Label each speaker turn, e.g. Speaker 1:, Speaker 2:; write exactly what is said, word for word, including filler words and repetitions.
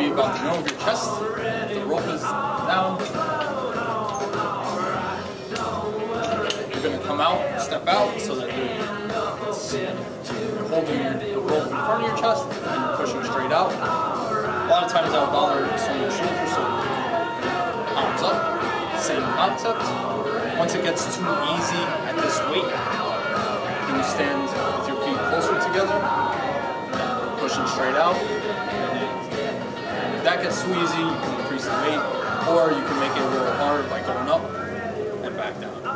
Speaker 1: be about the middle of your chest. The rope is down. You're going to come out, step out, so that you're, you're holding the rope in front of your chest and you're pushing straight out. A lot of times that will bother someone's shoulder, so palms up. Same concept. Once it gets too easy at this weight, then you stand with your feet closer together, pushing straight out. If that gets too easy, you can increase the weight, or you can make it a little harder by going up and back down.